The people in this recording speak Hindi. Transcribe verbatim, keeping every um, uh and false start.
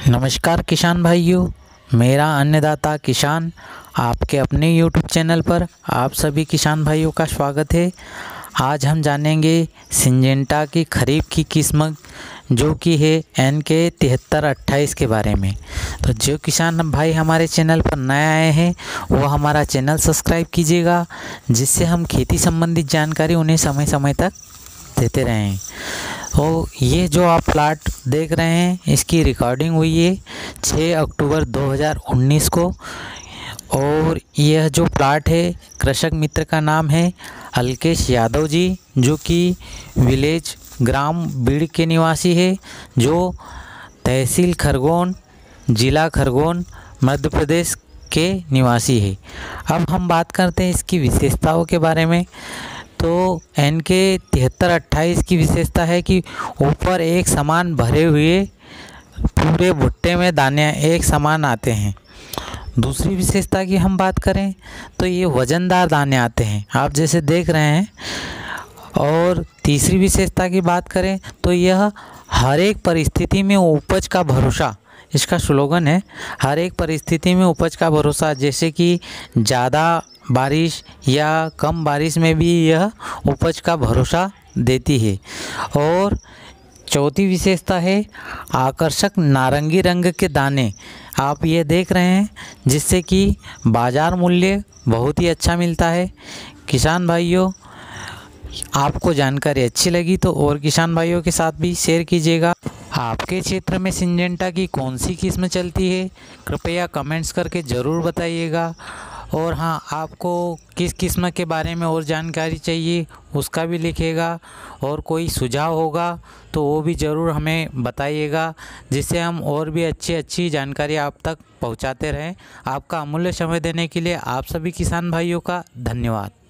नमस्कार किसान भाइयों, मेरा अन्नदाता किसान आपके अपने यूट्यूब चैनल पर आप सभी किसान भाइयों का स्वागत है। आज हम जानेंगे सिंजेंटा की खरीफ की किस्म जो कि है एन के तिहत्तर अट्ठाईस के बारे में। तो जो किसान भाई हमारे चैनल पर नए आए हैं वो हमारा चैनल सब्सक्राइब कीजिएगा, जिससे हम खेती संबंधित जानकारी उन्हें समय समय तक देते रहें। तो ये जो आप प्लाट देख रहे हैं इसकी रिकॉर्डिंग हुई है छह अक्टूबर दो हज़ार उन्नीस को, और यह जो प्लाट है कृषक मित्र का नाम है अलकेश यादव जी, जो कि विलेज ग्राम बीड़ के निवासी है, जो तहसील खरगोन ज़िला खरगोन मध्य प्रदेश के निवासी है। अब हम बात करते हैं इसकी विशेषताओं के बारे में। तो एन के तिहत्तर अट्ठाईस की विशेषता है कि ऊपर एक समान भरे हुए पूरे भुट्टे में दाने एक समान आते हैं। दूसरी विशेषता की हम बात करें तो ये वज़नदार दाने आते हैं, आप जैसे देख रहे हैं। और तीसरी विशेषता की बात करें तो यह हर एक परिस्थिति में उपज का भरोसा, इसका स्लोगन है हर एक परिस्थिति में उपज का भरोसा। जैसे कि ज़्यादा बारिश या कम बारिश में भी यह उपज का भरोसा देती है। और चौथी विशेषता है आकर्षक नारंगी रंग के दाने, आप ये देख रहे हैं, जिससे कि बाज़ार मूल्य बहुत ही अच्छा मिलता है। किसान भाइयों, आपको जानकारी अच्छी लगी तो और किसान भाइयों के साथ भी शेयर कीजिएगा। आपके क्षेत्र में सिंजेंटा की कौन सी किस्म चलती है कृपया कमेंट्स करके ज़रूर बताइएगा। और हाँ, आपको किस किस्म के बारे में और जानकारी चाहिए उसका भी लिखिएगा, और कोई सुझाव होगा तो वो भी ज़रूर हमें बताइएगा, जिससे हम और भी अच्छी अच्छी जानकारी आप तक पहुंचाते रहें। आपका अमूल्य समय देने के लिए आप सभी किसान भाइयों का धन्यवाद।